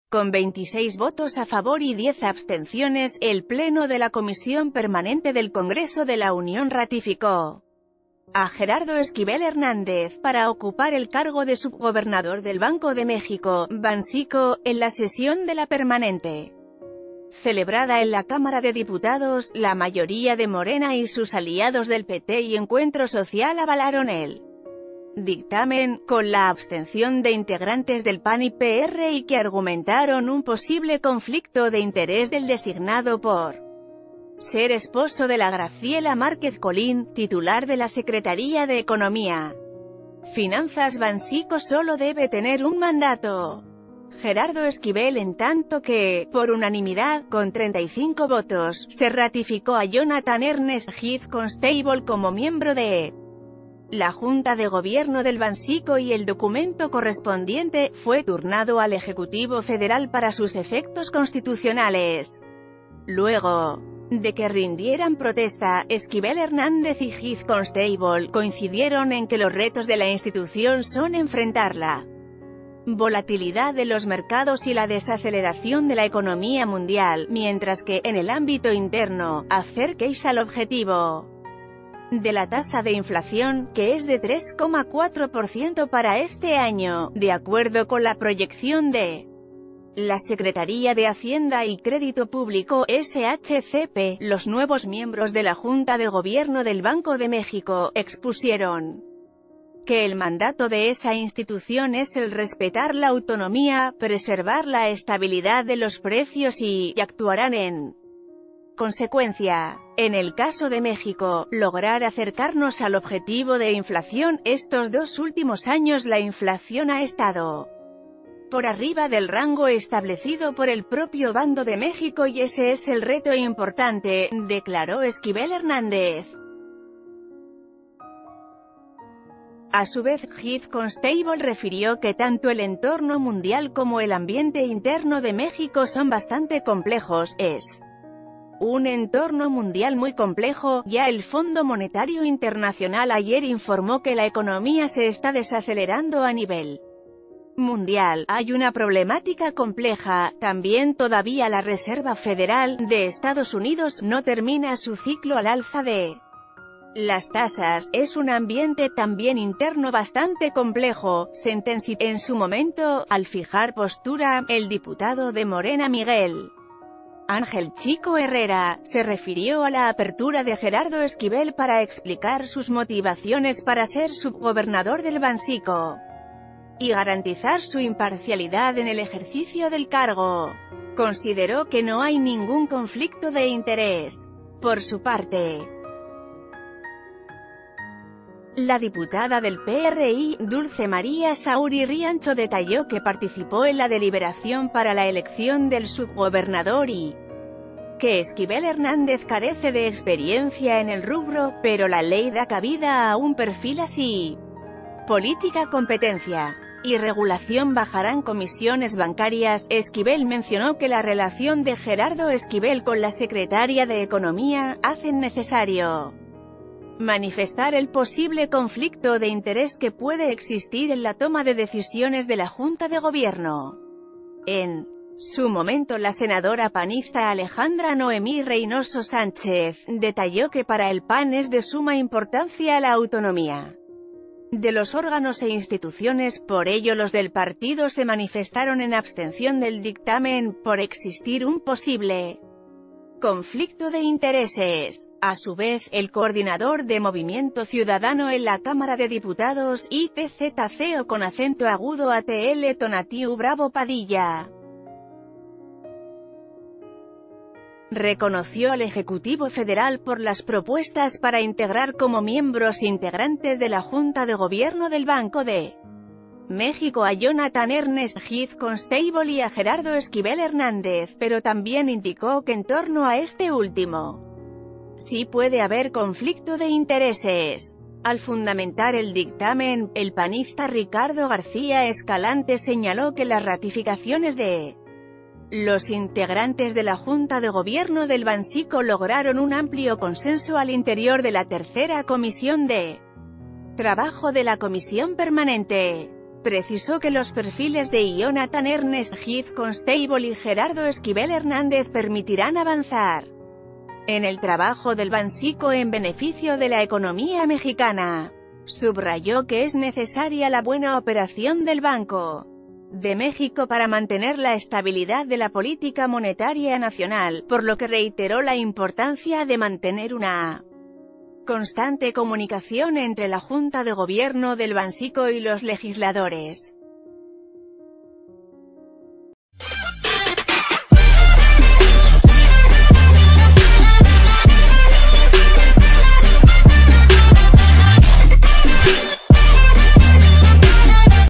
Con 26 votos a favor y 10 abstenciones, el Pleno de la Comisión Permanente del Congreso de la Unión ratificó a Gerardo Esquivel Hernández para ocupar el cargo de subgobernador del Banco de México, Banxico, en la sesión de la permanente celebrada en la Cámara de Diputados. La mayoría de Morena y sus aliados del PT y Encuentro Social avalaron el dictamen, con la abstención de integrantes del PAN y PRI que argumentaron un posible conflicto de interés del designado por ser esposo de la Graciela Márquez Colín, titular de la Secretaría de Economía. Finanzas. Banxico solo debe tener un mandato. Gerardo Esquivel, en tanto que, por unanimidad, con 35 votos, se ratificó a Jonathan Ernest Heath Constable como miembro de la Junta de Gobierno del Banxico y el documento correspondiente fue turnado al Ejecutivo Federal para sus efectos constitucionales. Luego de que rindieran protesta, Esquivel Hernández y Heath Constable coincidieron en que los retos de la institución son enfrentar la volatilidad de los mercados y la desaceleración de la economía mundial, mientras que, en el ámbito interno, hacer case al objetivo de la tasa de inflación, que es de 3,4% para este año, de acuerdo con la proyección de la Secretaría de Hacienda y Crédito Público, SHCP. Los nuevos miembros de la Junta de Gobierno del Banco de México expusieron que el mandato de esa institución es el respetar la autonomía, preservar la estabilidad de los precios y actuarán en consecuencia. En el caso de México, lograr acercarnos al objetivo de inflación. Estos 2 últimos años la inflación ha estado por arriba del rango establecido por el propio Banco de México y ese es el reto importante, declaró Esquivel Hernández. A su vez, Heath Constable refirió que tanto el entorno mundial como el ambiente interno de México son bastante complejos. Es un entorno mundial muy complejo. Ya el Fondo Monetario Internacional ayer informó que la economía se está desacelerando a nivel mundial. Hay una problemática compleja. También todavía la Reserva Federal de Estados Unidos no termina su ciclo al alza de las tasas. Es un ambiente también interno bastante complejo, sentenció en su momento, al fijar postura, el diputado de Morena Miguel Ángel Chico Herrera. Se refirió a la apertura de Gerardo Esquivel para explicar sus motivaciones para ser subgobernador del Banxico y garantizar su imparcialidad en el ejercicio del cargo. Consideró que no hay ningún conflicto de interés. Por su parte, la diputada del PRI, Dulce María Sauri Riancho, detalló que participó en la deliberación para la elección del subgobernador y que Esquivel Hernández carece de experiencia en el rubro, pero la ley da cabida a un perfil así. Política, competencia y regulación bajarán comisiones bancarias. Esquivel mencionó que la relación de Gerardo Esquivel con la secretaria de Economía hacen necesario manifestar el posible conflicto de interés que puede existir en la toma de decisiones de la Junta de Gobierno. En su momento, la senadora panista Alejandra Noemí Reynoso Sánchez detalló que para el PAN es de suma importancia la autonomía de los órganos e instituciones. Por ello los del partido se manifestaron en abstención del dictamen, por existir un posible conflicto de intereses. A su vez, el coordinador de Movimiento Ciudadano en la Cámara de Diputados, ITZCO con acento agudo ATL Tonatiu Bravo Padilla, reconoció al Ejecutivo Federal por las propuestas para integrar como miembros integrantes de la Junta de Gobierno del Banco de México a Jonathan Ernest Heath Constable y a Gerardo Esquivel Hernández, pero también indicó que en torno a este último sí puede haber conflicto de intereses. Al fundamentar el dictamen, el panista Ricardo García Escalante señaló que las ratificaciones de los integrantes de la Junta de Gobierno del Banxico lograron un amplio consenso al interior de la tercera comisión de trabajo de la Comisión Permanente. Precisó que los perfiles de Jonathan Ernest, Heath Constable y Gerardo Esquivel Hernández permitirán avanzar en el trabajo del Banxico en beneficio de la economía mexicana. Subrayó que es necesaria la buena operación del Banco de México para mantener la estabilidad de la política monetaria nacional, por lo que reiteró la importancia de mantener una constante comunicación entre la Junta de Gobierno del Banxico y los legisladores.